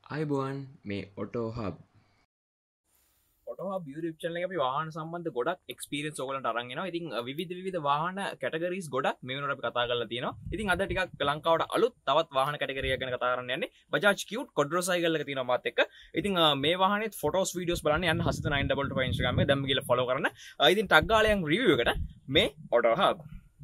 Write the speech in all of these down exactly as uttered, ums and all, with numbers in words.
අයිබෝන් මේ auto hub auto hub YouTube channel එක අපි වාහන සම්බන්ධ ගොඩක් experience ඔයගලන්ට අරන් එනවා. ඉතින් විවිධ විවිධ වාහන categories ගොඩක් මේ වෙනකොට අපි කතා කරලා තියෙනවා. ඉතින් අද ටිකක් ලංකාවට අලුත් තවත් වාහන category එක ගැන කතා කරන්න යන්නේ. Bajaj Qute Quadricycle එක තියෙනවා මාත් එක්ක. ඉතින් මේ වාහනේත් photos videos බලන්න යන්න Hasitha nine two two Instagram එකේ දැම්ම ගිහලා follow කරන්න. ඉතින් ටග් ගාලා යන් review එකට මේ auto hub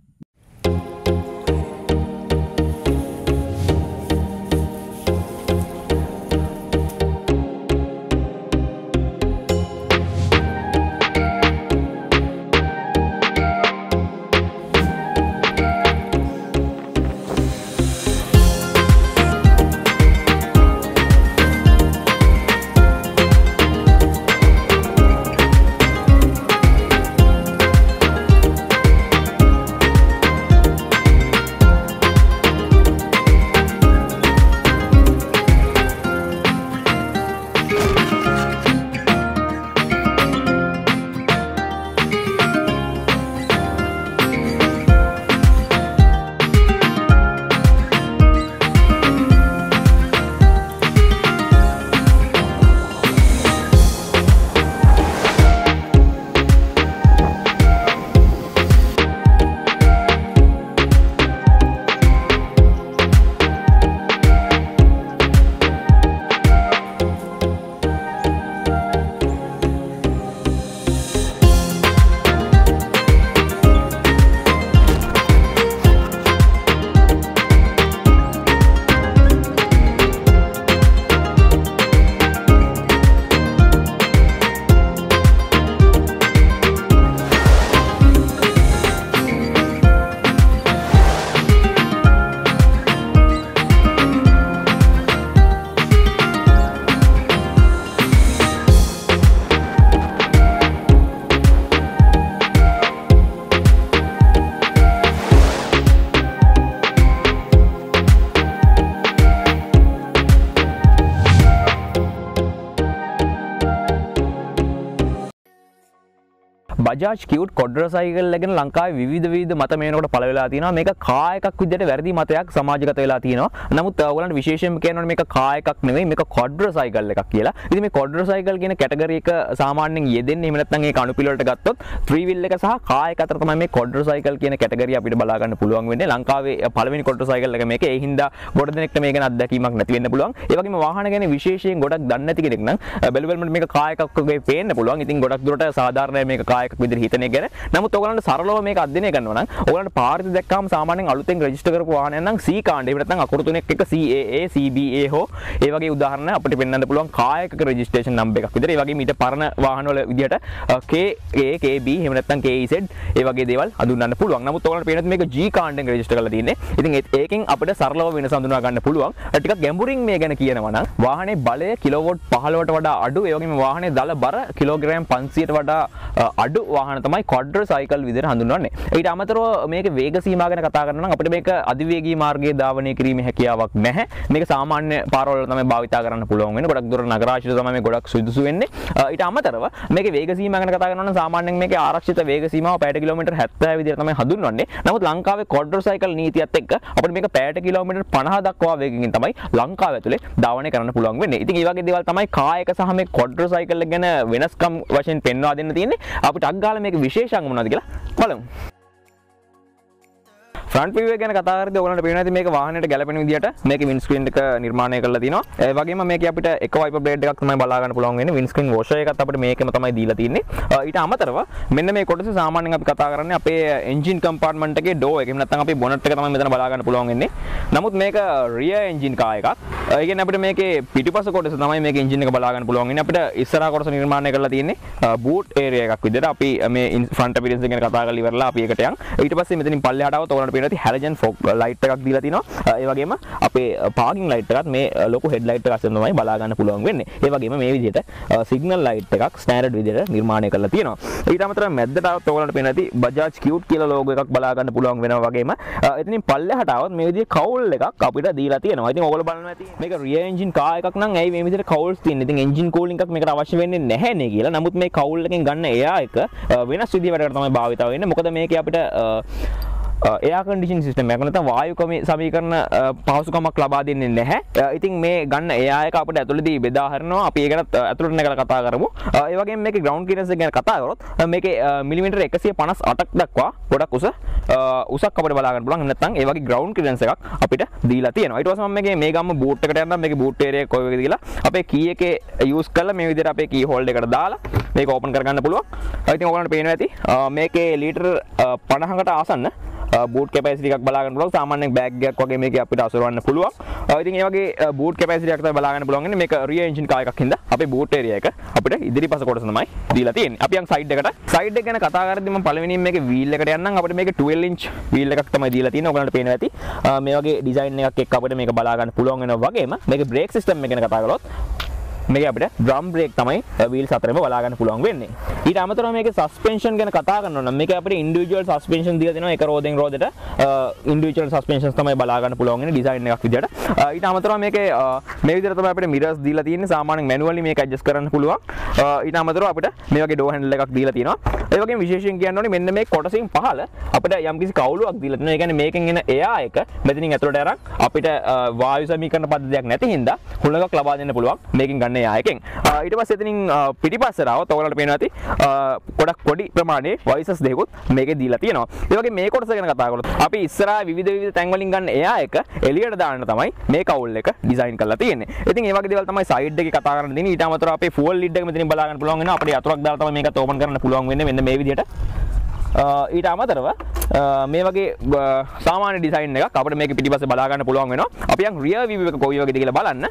Bajaj Qute Quadricycle එකගෙන ලංකාවේ විවිධ විවිධ මත මේනකොට පළ වෙලා තියෙනවා. මේක කා එකක් විදිහට වැරදි මතයක් සමාජගත වෙලා තියෙනවා. නමුත් ඔයගොල්ලන්ට විශේෂයෙන්ම කියනවනේ මේක කා එකක් නෙවෙයි මේක quadricycle එකක් කියලා. ඉතින් මේ quadricycle කියන කැටගරි එක සාමාන්‍යයෙන් යෙදෙන්නේ එහෙම නැත්නම් ඒක අනුපිළිවෙලට ගත්තොත් three wheel එක සහ කා එක අතර තමයි මේ quadricycle කියන කැටගරිය අපිට බලා ගන්න පුළුවන් වෙන්නේ. ලංකාවේ පළවෙනි quadricycle එක මේක. ඒ හින්දා ගොඩ දෙනෙක්ට මේක ගැන අත්දැකීමක් නැති වෙන්න පුළුවන්. ඒ වගේම වාහන ගැන විශේෂයෙන් ගොඩක් දන්නේ නැති කෙනෙක් නම් බැලු බැලමට මේක කා එකක් වගේ පේන්න පුළුවන්. ඉතින් ගොඩක් දුරට සාධාරණයි මේක කා එකක් විදිහට හිතන එක ගැන. නමුත් ඔයගලන්ට සරලව මේක අධ්‍යයනය කරනවා නම් ඔයගලන්ට පාරේ දැක්කම සාමාන්‍යයෙන් අලුතෙන් රෙජිස්ටර් කරපු වාහනයක් නම් C කාණ්ඩ එහෙම නැත්නම් අකුරු තුනක් එක C A A C B A හෝ ඒ වගේ උදාහරණ අපිට පෙන්වන්න පුළුවන් කා එකක රෙජිස්ට්‍රේෂන් නම්බර් එකක් විතර. ඒ වගේම ඊට පරණ වාහන වල විදිහට K A K B එහෙම නැත්නම් K E Z ඒ වගේ දේවල් හඳුන්වන්න පුළුවන්. නමුත් ඔයගලන්ට පේනත් මේක G කාණ්ඩෙන් රෙජිස්ටර් කරලා තියෙන්නේ. ඉතින් ඒකෙන් අපිට සරලව වෙනස හඳුනා ගන්න පුළුවන්. ටිකක් ගැඹුරින් මේ ගැන කියනවා නම් වාහනේ බලය කිලෝවොට් පහළොවට වඩා අඩු. ඒ වගේම වාහනේ දල බර කිලෝග්‍රෑම් පන්සීයට වඩා අඩු වාහන තමයි quadricycle විදිහට හඳුන්වන්නේ. ඊට අමතරව මේක වේග සීමා ගැන කතා කරනවා නම් අපිට මේක අධිවේගී මාර්ගයේ ධාවනය කිරීමේ හැකියාවක් නැහැ. මේක සාමාන්‍ය පාරවල තමයි භාවිතා කරන්න පුළුවන් වෙන්නේ. ගොඩක් දුර නගර ආශ්‍රිතව තමයි මේ ගොඩක් සුදුසු වෙන්නේ. ඊට අමතරව මේකේ වේග සීමා ගැන කතා කරනවා නම් සාමාන්‍යයෙන් මේකේ ආරක්ෂිත වේග සීමාව පැයට කිලෝමීටර් හැත්තෑ විදිහට තමයි හඳුන්වන්නේ. නමුත් ලංකාවේ quadricycle නීතියත් එක්ක අපිට මේක පැයට කිලෝමීටර් පනහ දක්වා වේගකින් තමයි ලංකාව ඇතුලේ ධාවනය කරන්න පුළුවන් වෙන්නේ. ඉතින් මේ වගේ දේවල් තමයි කා එක සහ මේ quadricycle ගැන වෙනස්කම් වශයෙන් පෙන්වා දෙන්න තියෙන්නේ. අපිට අග්ගාලා මේක විශේෂංග මොනවද කියලා බලමු. ෆ්‍රන්ට් view එක ගැන කතා කරද්දී ඔයගලන්ට පේනවා ඉතින් මේක වාහනයට ගැලපෙන විදිහට මේකේ වින්ඩ් ස්ක්‍රීන් එක නිර්මාණය කරලා තිනවා. ඒ වගේම මේකේ අපිට එක වයිපර් බ්ලේඩ් එකක් තමයි බලා ගන්න පුළුවන් වෙන්නේ. වින්ඩ් ස්ක්‍රීන් වොෂර් එකත් අපිට මේකෙම තමයි දීලා තියෙන්නේ. ඊට අමතරව මෙන්න මේ කොටසේ සාමාන්‍යයෙන් අපි කතා කරන්නේ අපේ එන්ජින් කම්පාර්ට්මන්ට් එකේ ඩෝ එක. එහෙම නැත්නම් අපේ බොනට් එක තමයි මෙතන බලා ගන්න පුළුවන් වෙන්නේ. නමුත් මේක රියර් එන්ජින් කා එකක්. ඒ කියන්නේ අපිට මේකේ පිටිපස කොටස තමයි මේක එන්ජින් එක බලා ගන්න පුළුවන් වෙන්නේ. අපිට ඉස්සරහා කොටස නිර්මාණය කරලා තියෙන්නේ බූට් ඒරියා එකක් විදිහට. අපි මේ ෆ්‍රන්ට් අපියරන්ස් එක ගැන කතා කරලා ඉවරලා අපි එකට යන්. ඊට පස්සේ මෙතනින් පල්ලෙහාට આવත් ඔයගලන්ට පේනවා ඉතින් හැලජන් ෆොග් ලයිට් එකක් දීලා තිනවා. ඒ වගේම අපේ පාකින් ලයිට් එකත් මේ ලොකු හෙඩ් ලයිට් එකක් අස්සෙන් තමයි බලා ගන්න පුළුවන් වෙන්නේ. ඒ වගේම මේ විදිහට සිග්නල් ලයිට් එකක් ස්ටෑන්ඩඩ් විදිහට නිර්මාණය කරලා තියෙනවා. ඊට අමතරව මැද්දට આવත් ඔයගලන්ට පේනවා ඇති Bajaj Qute කියලා ලෝගෝ එකක් බලා ගන්න පුළුවන් වෙනවා වගේම එතනින් පල්ලෙහාට આવත් මේ විදිහේ කවුල් එකක් අපිට දීලා තියෙනවා. ඉතින් ඔයගොල්ලෝ බලනවා ඇති මේක රියර් එන්ජින් කා එකක් නම් ඇයි මේ විදිහට කවුල්ස් තියෙන්නේ? ඉතින් එන්ජින් කූලින් එකක් මේකට අවශ්‍ය වෙන්නේ නැහැ නේ කියලා. නමුත් මේ කවුල් එකෙන් ගන්න එයා එක වෙනස් විදිහකට තමයි භාවිත වෙන්නේ. මොකද මේකේ අපිට එයා කන්ඩිෂන් සිස්ටම් එකක් නැත්නම් වායු සමීකරණ පහසුකමක් ලබා දෙන්නේ නැහැ. ඉතින් මේ ගන්න එයා එක අපිට ඇතුළතදී බෙදා හරිනවා. අපි ඒක ගැන ඇතුළට නැගලා කතා කරමු. ඒ වගේම මේකේ ග්‍රවුන්ඩ් ක්ලියරන්ස් එක ගැන කතා කරොත් මේකේ මිලිමීටර එකසිය පනස් අටක් දක්වා ගොඩක් උස උසක් අපිට බලා ගන්න පුළුවන්. නැත්නම් ඒ වගේ ග්‍රවුන්ඩ් ක්ලියරන්ස් එකක් අපිට දීලා තියෙනවා. ඊට පස්සේ මම මේකේ මේ ගම්ම බූට් එකට යනවා. මේකේ බූට් ඒරියා එක කොයි වගේද කියලා අපේ කී එකේ යූස් කරලා මේ විදිහට අපේ කී හෝල්ඩර් එකට දාලා මේක ඕපන් කරගන්න පුළුවන්. ඉතින් ඔයගලන්ට පේනවා ඇති මේකේ ලීටර් පනහකට ආසන්න බූට් කැපැසිටි එකක් බලා ගන්න පුළුවන්. සාමාන්‍යයෙන් බෑග් එකක් වගේ මේක අපිට අසුරවන්න පුළුවන්. ඉතින් ඒ වගේ බූට් කැපැසිටි එකක් තමයි බලා ගන්න පුළුවන්. මේක රියර් එන්ජින් කාර් එකක් හින්දා අපේ බූට් ඒරියා එක අපිට ඉදිරිපස කොටස තමයි දීලා තියෙන්නේ. අපි යන් සයිඩ් එකට. සයිඩ් එක ගැන කතා කරද්දී මම පළවෙනියෙන් මේකේ වීල් එකට යන්නම්. අපිට මේකේ ට්වෙල්ව් ඉන්ච් වීල් එකක් තමයි දීලා තියෙන්නේ. ඔයගලන්ට පේනවා ඇති. මේ වගේ ඩිසයින් එකක් එක්ක අපිට මේක බලා ගන්න පුළුවන් වෙනවා වගේම මේකේ බ්‍රේක් සිස්ටම් එක ගැන කතා කළොත් මේක අපිට ඩ්‍රම් බ්‍රේක් තමයි වීල් හතරෙම බලා ගන්න පුළුවන් වෙන්නේ. ඊට අමතරව මේකේ සස්පෙන්ෂන් ගැන කතා කරනවා නම් මේක අපිට ඉන්ඩිවිජුවල් සස්පෙන්ෂන් දීලා දෙනවා. එක රෝදෙන් රෝදෙට ඉන්ඩිවිජුවල් සස්පෙන්ෂන්ස් තමයි බලා ගන්න පුළුවන් වෙන්නේ ඩිසයින් එකක් විදියට. ඊට අමතරව මේකේ මේ විදිහට තමයි අපිට මිරර්ස් දීලා තියෙන්නේ. සාමාන්‍යයෙන් මැනුවලි මේක ඇඩ්ජස්ට් කරන්න පුළුවන්. ඊට අමතරව අපිට මේ වගේ ඩෝර් හැන්ඩල් එකක් දීලා තියෙනවා. ඒ වගේම විශේෂයෙන් කියන්න ඕනේ මෙන්න මේ කොටසින් පහළ අපිට යම්කිසි කවුලුවක් දීලා තියෙනවා. ඒ කියන්නේ මේකෙන් එන එයා එක මෙතනින් ඇතුළට අරන් අපිට වායු සමීකරණ පද්ධතියක් නැති හින්දා හුලඟක් ලබා දෙන්න පුළුවන් මේකෙන් ගන්න එයා එකෙන්. ඊට පස්සේ එතනින් පිටිපස්සට આવත් ඔයාලට පේනවා ඇති ගොඩක් පොඩි ප්‍රමාණයේ වයිසස් දෙකකුත් මේකේ දීලා තියෙනවා. ඒ වගේ මේ කොටස ගැන කතා කරලා අපි ඉස්සරහා විවිධ විවිධ තැන් වලින් ගන්න එයා එක එළියට දාන්න තමයි මේ කවුල් එක ඩිසයින් කරලා තියෙන්නේ. ඉතින් මේ වගේ දේවල් තමයි සයිඩ් එකේ කතා කරන්න දෙන්නේ. ඊට අමතරව අපේ ෆුවල් ලිඩ් එක මෙතනින් බලා ගන්න පුළුවන් වෙනවා. අපිට යතුරක් දාලා තමයි මේකත් ඕපන් කරන්න පුළුවන් වෙන්නේ මෙන්න මේ විදිහට. ඊට අමතරව මේ වගේ සාමාන්‍ය ඩිසයින් එකක් අපිට මේක පිටිපස්සේ බලා ගන්න පුළුවන් වෙනවා. අපි යන් රියර් view එක කොයි වගේද කියලා බලන්න.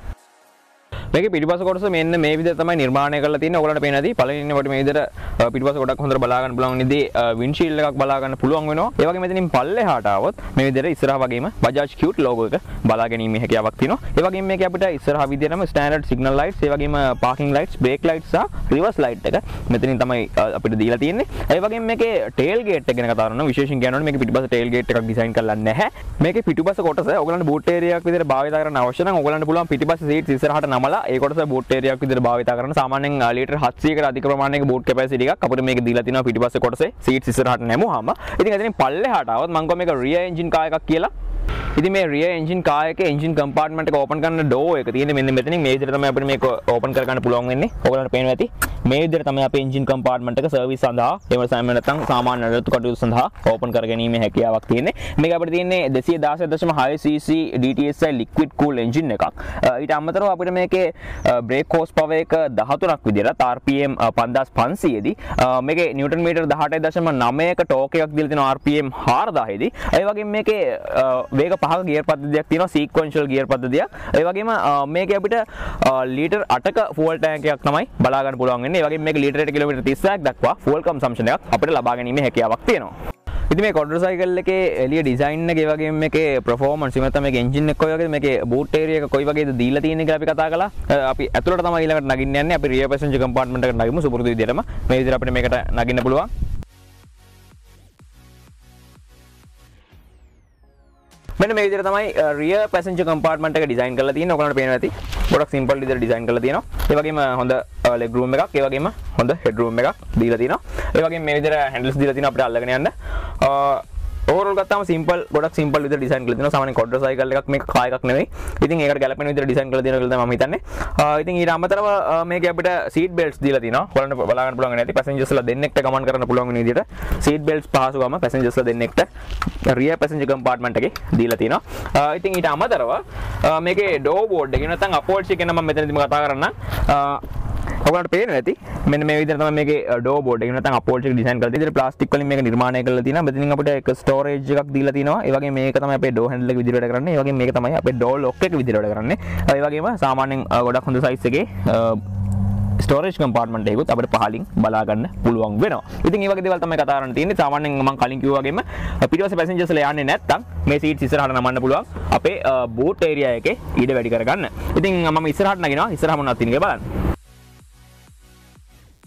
මේකේ පිටිපස්ස කොටස මෙන්න මේ විදිහට තමයි නිර්මාණය කරලා තියෙන්නේ. ඔයගලන්ට පේන ඇති පළවෙනි කොට මේ විදිහට පිටිපස්ස ගොඩක් හොඳට බලා ගන්න පුළුවන් නිදී වින්ඩ්ෂීල්ඩ් එකක් බලා ගන්න පුළුවන් වෙනවා. ඒ වගේම මෙතනින් පල්ලෙහාට આવොත් මේ විදිහට ඉස්සරහා වගේම Bajaj Qute logo එක බලා ගැනීමේ හැකියාවක් තියෙනවා. ඒ වගේම මේකේ අපිට ඉස්සරහා විදිහටම ස්ටෑන්ඩඩ් සිග්නල් ලයිට්ස්, ඒ වගේම පාකින් ලයිට්ස්, බ්‍රේක් ලයිට්ස් සහ රිවර්ස් ලයිට් එක මෙතනින් තමයි අපිට දීලා තියෙන්නේ. ඒ වගේම මේකේ ටේල් ගේට් එක ගැන කතා කරනවා. විශේෂයෙන් කියනවනේ මේකේ පිටිපස්ස ටේල් ගේට් එකක් ඩිසයින් කරලා නැහැ. මේකේ පිටිපස්ස කොටස ඔයගලන්ට බූට් ඒරියාවක් විදිහට භාවිත කරන්න අවශ්‍ය නම් ඔයගලන්ට පුළුවන් පිටිපස්ස සීට්ස් ඉස්සරහට නමලා ඒ කොටස බූට් ඒරියාවක් විදිහට භාවිත කරන. සාමාන්‍යයෙන් ලීටර් හත්සියයකට අධික ප්‍රමාණයක බූට් කැපැසිටි එකක් අපිට මේක දීලා තිනවා පිටිපස්සේ කොටසේ සීට්ස් ඉස්සරහට නැමුවාම. ඉතින් එතනින් පල්ලෙහාට આવොත් මම කිව්වා මේක රියර් එන්ජින් කාර් එකක් කියලා. ඉතින් මේ රියර් එන්ජින් කාර් එකේ එන්ජින් කම්පාර්ට්මන්ට් එක ඕපන් කරන ඩෝර් එක තියෙන්නේ මෙන්න මෙතනින්. මේ විදිහට තමයි අපිට මේක ඕපන් කර ගන්න පුළුවන් වෙන්නේ. ඔයගලන්ට පේනවා ඇති. මේ විදිහට තමයි අපේ එන්ජින් කම්පාර්ට්මන්ට් එක සර්විස් සඳහා එහෙම නැත්නම් සාමාන්‍ය නඩත්තු කටයුතු සඳහා ඕපන් කර ගැනීමේ හැකියාවක් තියෙන්නේ. මේක අපිට තියෙන්නේ දෙසිය දාසය දශම හය CC D T S I liquid cool engine එකක්. ඊට අමතරව අපිට මේකේ බ්‍රේක් හෝස් පවර් එක දහතුනක් විදිහට ආර් පී එම් පන්දාස් පන්සීය දී මේකේ නිව්ටන් මීටර් දහඅටයි දශම නවයක ටෝක් එකක් දීලා තියෙනවා ආර් පී එම් හාරදාහය දී. ඒ වගේම මේකේ වේග පහක ගියර් පද්ධතියක් තියෙනවා, සීක්වෙන්ෂල් ගියර් පද්ධතියක්. ඒ වගේම මේකේ අපිට ලීටර් අටක ෆුවල් ටැංක් එකක් තමයි බලා ගන්න පුළුවන් වෙන්නේ. ඒ වගේම මේක ලීටරයට කිලෝමීටර් තිස්සයක් දක්වා ෆුවල් කන්සම්ප්ෂන් එකක් අපිට ලබා ගැනීමේ හැකියාවක් තියෙනවා. ඉතින් මේ quadricycle එකේ එළිය ඩිසයින් එක, ඒ වගේම මේකේ performance, එහෙම නැත්නම් මේකේ එන්ජින් එක කොයි වගේද, මේකේ boot area එක කොයි වගේද දීලා තියෙන්නේ කියලා අපි කතා කළා. අපි ඇතුළට තමයි ඊළඟට නගින්න යන්නේ. අපි rear passenger compartment එකට නගිමු සුපුරුදු විදිහටම. මේ විදිහට අපිට මේකට නගින්න පුළුවන්. මෙන්න මේ විදිහට තමයි rear passenger compartment එක ඩිසයින් කරලා තියෙන්නේ. ඔයගලන්ට පේනවා ඇති. ගොඩක් සිම්පල් විදිහට ඩිසයින් කරලා තියෙනවා. ඒ වගේම හොඳ leg room එකක්, ඒ වගේම හොඳ head room එකක් දීලා තියෙනවා. ඒ වගේම මේ විදිහට handles දීලා තියෙනවා අපිට අල්ලගෙන යන්න. ඕවරෝල් ගත්තාම සිම්පල්, ගොඩක් සිම්පල් විදිහට ඩිසයින් කරලා තියෙනවා. සාමාන්‍ය quadricycle එකක්, මේක කාර් එකක් නෙවෙයි. ඉතින් ඒකට ගැලපෙන විදිහට ඩිසයින් කරලා තියෙනවා කියලා තමයි මම හිතන්නේ. ඉතින් ඊට අමතරව මේකේ අපිට seat belts දීලා තියෙනවා. ඔයාලන්ට බලා ගන්න පුළුවන් නැති passengers ලා දෙන්නෙක්ට ගමන් කරන්න පුළුවන් වෙන විදිහට seat belts පහසුවම passengers ලා දෙන්නෙක්ට rear passenger compartment එකේ දීලා තියෙනවා. ඉතින් ඊට අමතරව මේකේ door board එක නැත්නම් upholstery එක ගැන මම මෙතනදිම කතා කරන්නම්. ඔයගලන්ට පේනවා ඇති. මෙන්න මේ විදිහට තමයි මේකේ door board එක නැත්නම් upholstery එක ඩිසයින් කරලා තියෙන්නේ. ප්ලාස්ටික් වලින් මේක නිර්මාණය කරලා තියෙනවා. මෙතනින් අපිට එක storage එකක් දීලා තියෙනවා. ඒ වගේම මේක තමයි අපේ door handle එක විදිහට වැඩ කරන්නේ. ඒ වගේම මේක තමයි අපේ door lock එක විදිහට වැඩ කරන්නේ. ඒ වගේම සාමාන්‍යයෙන් ගොඩක් හොඳ size එකේ ස්ටෝරේජ් කම්පාර්ට්මන්ට් එකකුත් අපිට පහලින් බලා ගන්න පුළුවන් වෙනවා. ඉතින් මේ වගේ දේවල් තමයි කතා කරන්න තියෙන්නේ. සාමාන්‍යයෙන් මම කලින් කිව්වා වගේම පිටිපස්සේ පැසෙන්ජර්ස් ලා යන්නේ නැත්තම් මේ සීට්ස් ඉස්සරහට නමන්න පුළුවන් අපේ බූට් ඒරියා එකේ ඊට වැඩි කරගන්න. ඉතින් මම ඉස්සරහට නගිනවා. ඉස්සරහ මොනවද තියෙන්නේ කියලා බලන්න.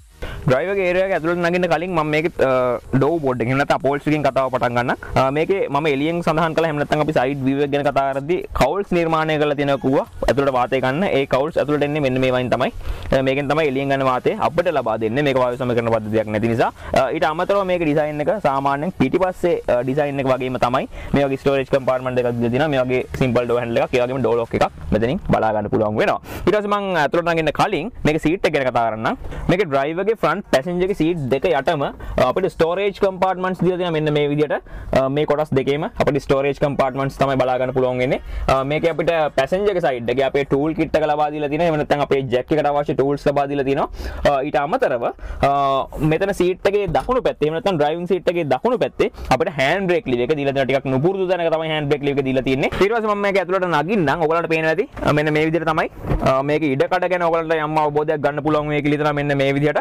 driver ගේ area එක ඇතුළට නගින්න කලින් මම මේකේ door board එක එහෙම නැත්නම් upholstery එකෙන් කතාව පටන් ගන්න. මේකේ මම එළියෙන් සඳහන් කළා එහෙම නැත්නම් අපි side view එක ගැන කතා කරද්දී cowls නිර්මාණය කරලා තියෙනවා කිව්වා. ඇතුළට වාතය ගන්න. ඒ cowls ඇතුළට එන්නේ මෙන්න මේ වයින් තමයි. මේකෙන් තමයි එළියෙන් ගන්න වාතය අපිට ලබා දෙන්නේ. මේක වායු සමීකරණ පද්ධතියක් නැති නිසා. ඊට අමතරව මේකේ design එක සාමාන්‍යයෙන් පිටිපස්සේ design එක වගේම තමයි. මේ වගේ storage compartment එකක් දීලා තියෙනවා. මේ වගේ simple door handle එකක්, ඒ වගේම door lock එකක් මෙතනින් බලා ගන්න පුළුවන් වෙනවා. ඊට පස්සේ මම ඇතුළට නගින්න කලින් මේකේ seat එක ගැන කතා කරන්නම්. මේකේ driver ගේ front passenger ගේ seat දෙක යටම අපිට storage compartments දීලා තියෙනවා. මෙන්න මේ විදිහට මේ කොටස් දෙකේම අපිට storage compartments තමයි බලා ගන්න පුළුවන් වෙන්නේ. මේකේ අපිට passenger ගේ side එකේ අපේ tool kit එක ලබා දීලා තියෙනවා. එහෙම නැත්නම් අපේ jack එකට අවශ්‍ය tools ලබා දීලා තියෙනවා. ඊට අමතරව මෙතන seat එකේ දකුණු පැත්තේ එහෙම නැත්නම් driving seat එකේ දකුණු පැත්තේ අපිට hand brake lever එක දීලා තියෙනවා. ටිකක් නුපුරුදු තැනක තමයි hand brake lever එක දීලා තියෙන්නේ. ඊට පස්සේ මම මේක ඇතුළට නගින්නම්. ඔයගලන්ට පේනවා ඇති. මෙන්න මේ විදිහට තමයි මේකේ ඉඩ කඩ ගැන ඔයගලන්ට යම් අවබෝධයක් ගන්න පුළුවන් වෙයි කියලා හිතනවා. මෙන්න මේ විදිහට.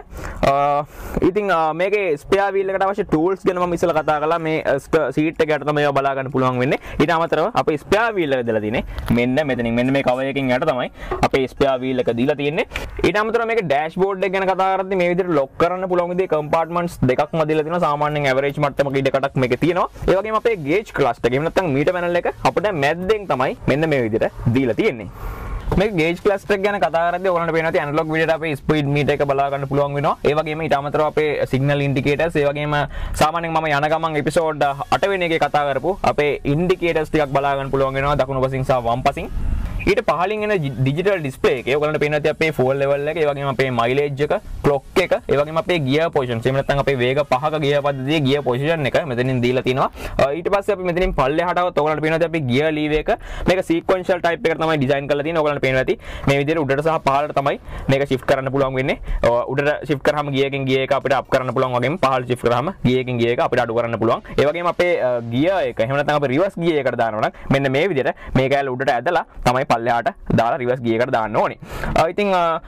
ඉතින් මේකේ ස්පෙයා වීල් එකට අවශ්‍ය tools ගැන මම ඉස්සෙල්ලා කතා කළා. මේ සීට් එක යට තමයි ඒවා බලා ගන්න පුළුවන් වෙන්නේ. ඊට අමතරව අපේ ස්පෙයා වීල් එක දාලා තියෙන්නේ මෙන්න මෙතනින්. මෙන්න මේ කවර් එකකින් යට තමයි අපේ ස්පෙයා වීල් එක දීලා තියෙන්නේ. ඊට අමතරව මේකේ ඩෑෂ්බෝඩ් එක ගැන කතා කරද්දී මේ විදිහට ලොක් කරන්න පුළුවන් විදිහේ කම්පාර්ට්මන්ට්ස් දෙකක්ම දීලා තියෙනවා. සාමාන්‍යයෙන් ඇවරේජ් මට්ටමක ඉඩ කඩක් මේකේ තියෙනවා. ඒ වගේම අපේ ගේජ් ක්ලස්ටර් එක එහෙම නැත්නම් මීටර් පැනල් එක අපිට මැද්දෙන් තමයි මෙන්න මේ විදිහට දීලා තියෙන්නේ. මේ ගේජ් ක්ලස්ටර් එක ගැන කතා කරද්දී ඔයගලන්ට පේනවා තියෙන ඇනලොග් විදිහට අපේ ස්පීඩ් මීටර් එක බලා ගන්න පුළුවන් වෙනවා. ඒ වගේම ඊට අමතරව අපේ සිග්නල් ඉන්ඩිකේටර්ස්, ඒ වගේම සාමාන්‍යයෙන් මම යන ගමන් එපිසෝඩ් අට වෙනි එකේ කතා කරපු අපේ ඉන්ඩිකේටර්ස් ටිකක් බලා ගන්න පුළුවන් වෙනවා දකුණු පසින් සහ වම් පසින්. ඊට පහලින් එන ඩිජිටල් ඩිස්ප්ලේ එකේ ඔයගලන්ට පේනවා ඇති අපේ ෆෝල් ලෙවල් එක, ඒ වගේම අපේ මයිලේජ් එක, ක්ලොක් එක, ඒ වගේම අපේ ගියර් පොසිෂන්, එහෙම නැත්නම් අපේ වේග පහක ගියර් පද්ධතියේ ගියර් පොසිෂන් එක මෙතනින් දීලා තිනවා. ඊට පස්සේ අපි මෙතනින් පල්ලෙහාටවත් ඔයගලන්ට පේනවා ඇති අපේ ගියර් ලීවර් එක. මේක සීක්වෙන්ෂල් ටයිප් එකකට තමයි ඩිසයින් කරලා තියෙන්නේ. ඔයගලන්ට පේනවා ඇති මේ විදිහට උඩට සහ පහළට තමයි මේක shift කරන්න පුළුවන් වෙන්නේ. උඩට shift කරාම ගියර් එකෙන් ගියර් එක අපිට up කරන්න පුළුවන්, වගේම පහළට shift කරාම ගියර් එකෙන් ගියර් එක අපිට අඩු කරන්න පුළුවන්. ඒ වගේම අපේ ගියර් එක එහෙම නැත්නම් අපේ රිවර්ස් ගියර් එකට දානවා නම් මෙන්න මේ විදිහට මේක ඇල උඩට ඇදලා තමයි පල්ලෙහාට දාලා රිවර්ස් ගියර් එකට දාන්න ඕනේ. ඉතින්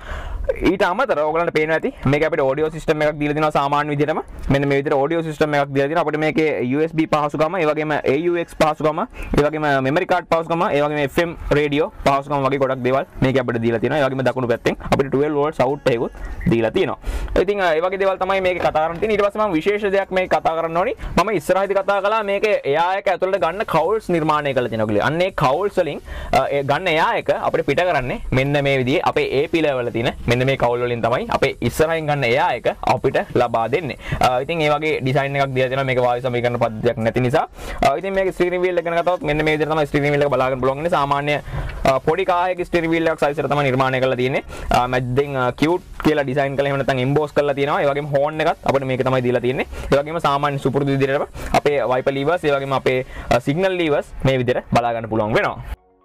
ඊට අමතරව ඔයගලන්ට පේනවා ඇති මේක අපිට ඔඩියෝ සිස්ටම් එකක් දීලා තිනවා සාමාන්‍ය විදිහටම. මෙන්න මේ විදිහට ඔඩියෝ සිස්ටම් එකක් දීලා තිනවා. අපිට මේකේ U S B පහසුකම, ඒ වගේම A U X පහසුකම, ඒ වගේම මෙමරි කාඩ් පහසුකම, ඒ වගේම F M රේඩියෝ පහසුකම වගේ ගොඩක් දේවල් මේකේ අපිට දීලා තිනවා. ඒ වගේම දකුණු පැත්තෙන් අපිට twelve volts out එකකුත් දීලා තියෙනවා. ඉතින් ඒ වගේ දේවල් තමයි මේකේ කතා කරන්න තියෙන්නේ. ඊට පස්සේ මම විශේෂ දෙයක් මේක කතා කරන්න ඕනි. මම ඉස්සරහදී කතා කළා මේකේ එයා එක ඇතුළට ගන්න කවුල්ස් නිර්මාණය කරලා තියෙනවා කියලා. අන්න ඒ කවුල්ස් වලින් ගන්න එයා එක අපිට පිට කරන්නේ මෙන්න මේ විදිහේ අපේ A P level වල තියෙන මෙන්න මේ කවුල් වලින් තමයි අපේ ඉස්සරහින් ගන්න එයා එක අපිට ලබා දෙන්නේ. ඉතින් මේ වගේ ඩිසයින් එකක් දීලා තියෙනවා මේක වායු සමීකරණ පද්ධතියක් නැති නිසා. ඉතින් මේක ස්ටියරින් වීල් එක ගැන කතාවත් මෙන්න මේ විදිහට තමයි ස්ටියරින් වීල් එක බලා ගන්න පුළුවන් ඉන්නේ. සාමාන්‍ය පොඩි කායක ස්ටියරින් වීල් එකක් සයිස් එකට තමයි නිර්මාණය කරලා තියෙන්නේ. මැද්දෙන් කියුට් කියලා ඩිසයින් කරලා එහෙම නැත්නම් එම්බෝස් කරලා තියෙනවා. ඒ වගේම හෝන් එකත් අපිට මේක තමයි දීලා තියෙන්නේ. ඒ වගේම සාමාන්‍ය සුපුරුදු විදිහට අපේ වයිපර් ලීවර්ස්, ඒ වගේම අපේ සිග්නල් ලීවර්ස් මේ විදිහට බලා ගන්න පුළුවන් වෙනවා.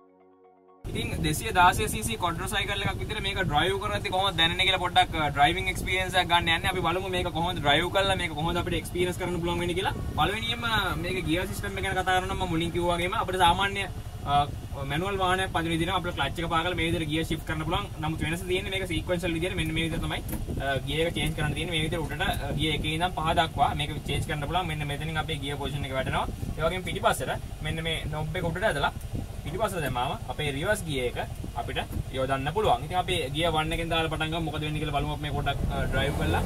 ඉතින් දෙසිය දාසය සී සී quadricycle එකක් විතර මේක drive කරද්දී කොහොමද දැනෙන්නේ කියලා පොඩ්ඩක් driving experience එකක් ගන්න යන්නේ. අපි බලමු මේක කොහොමද drive කරලා මේක කොහොමද අපිට experience කරන්න පුළුවන් වෙන්නේ කියලා. පළවෙනියෙන්ම මේක gear system එක ගැන කතා කරනවා නම් මම මුලින් කිව්වා වගේම අපිට සාමාන්‍ය manual වාහනයක් පදින විදිහට අපිට clutch එක පාගලා මේ විදිහට gear shift කරන්න පුළුවන්. නමුත් වෙනස තියෙන්නේ මේක sequential විදිහට මෙන්න මේ විදිහට තමයි gear එක change කරන්න තියෙන්නේ. මේ විදිහට උඩට gear එකේ ඉඳන් පහ දක්වා මේක change කරන්න පුළුවන්. මෙන්න මෙතනින් අපේ gear position එක වැටෙනවා. ඒ වගේම පිටිපස්සට මෙන්න මේ knob එක උඩට ඇදලා පිටිපස්සට දැම්මාම අපේ රිවර්ස් ගියර් එක අපිට යොදන්න පුළුවන්. ඉතින් අපි ගියර් one එකෙන් දාලා පටන් ගමු. මොකද වෙන්නේ කියලා බලමු අපි මේ පොඩ්ඩක් ඩ්‍රයිව් කරලා.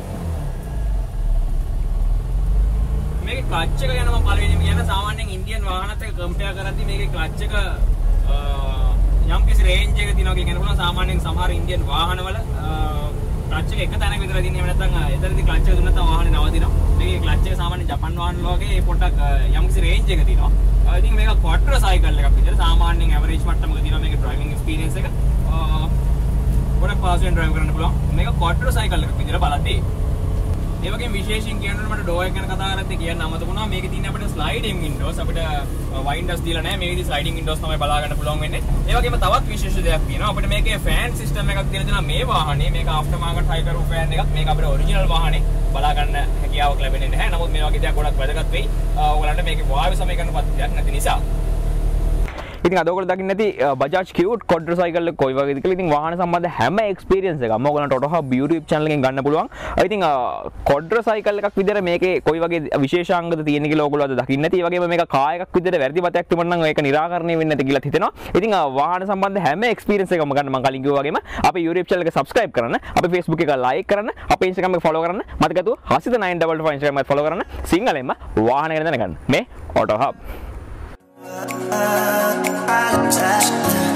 මේකේ ක්ලච් එක ගැන මම පළවෙනිම කියන්න සාමාන්‍යයෙන් ඉන්දියන් වාහනත් එක්ක කම්පෙයාර් කරද්දී මේකේ ක්ලච් එක යම් කිසි රේන්ජ් එකක තියෙනවා කියන පුළුවන්. සාමාන්‍යයෙන් සමහර ඉන්දියන් වාහනවල ක්ලච් එක එක තැනක විතර දින්නේ. එහෙම නැත්නම් එතනදී ක්ලච් එක දුන්නත් වාහනේ නවතිනවා. මේකේ ක්ලච් එක සාමාන්‍ය ජපාන් වාහන වගේ පොඩ්ඩක් යම් කිසි රේන්ජ් එකක තියෙනවා. ඉතින් මේක quadricycle එකක් විතර සාමාන්‍යයෙන් ඇවරේජ් මට්ටමක තියෙනවා මේකේ ඩ්‍රයිවිං එක්ස්පීරියන්ස් එක. ගොඩක් පාසෙන් ඩ්‍රයිව් කරන්න පුළුවන්. මේක quadricycle එකක් විතර බලද්දී. ඒ වගේම විශේෂයෙන් කියනකොට මට ඩෝ එක ගැන කතා කරද්දී කියන්න අමතක වුණා. මේකේ තියෙන අපිට ස්ලයිඩින් වින්ඩෝස් අපිට වයින්ඩර්ස් දීලා නැහැ. මේ විදිහේ ස්ලයිඩින් වින්ඩෝස් තමයි බලා ගන්න පුළුවන් වෙන්නේ. ඒ වගේම තවත් විශේෂ දෙයක් තියෙනවා. අපිට මේකේ ෆෑන් සිස්ටම් එකක් තියෙන දෙනවා මේ වාහනේ. මේක ආෆ්ටර් මාකට් හයි කරු ෆෑන් එකක්. මේක අපිට ඔරිජිනල් වාහනේ බලා ගන්න හැකියාවක් ලැබෙන්නේ නැහැ. නමුත් මේ වගේ දෙයක් ගොඩක් වැදගත් වෙයි. ඔයගලන්ට මේකේ වායු සමීකරණ පද්ධතියක් නැති නිසා. ඉතින් අද ඔයගොල්ලෝ දකින්න ඇති Bajaj Qute Quadricycle එක කොයි වගේද කියලා. ඉතින් වාහන සම්බන්ධ හැම එක්ස්පීරියන්ස් එකක්ම ඔයගොල්ලන්ට Auto Hub YouTube channel එකෙන් ගන්න පුළුවන්. ඉතින් quadricycle එකක් විදිහට මේකේ කොයි වගේ විශේෂාංගද තියෙන කියලා ඔයගොල්ලෝ අද දකින්න ඇති. ඒ වගේම මේක කා එකක් විදිහට වැරදි මතයක් තිබුණා නම් ඒක निराකරණය වෙන්නේ නැති කියලා හිතෙනවා. ඉතින් වාහන සම්බන්ධ හැම එක්ස්පීරියන්ස් එකක්ම ගන්න මම කලින් කිව්වා වගේම අපේ YouTube channel එක subscribe කරන්න, අපේ Facebook එක like කරන්න, අපේ Instagram එක follow කරන්න, මතකතුව Hasitha nine two five Instagram එක follow කරන්න. සිංහලෙන්ම වාහන ගැන දැනගන්න. මේ Auto Hub.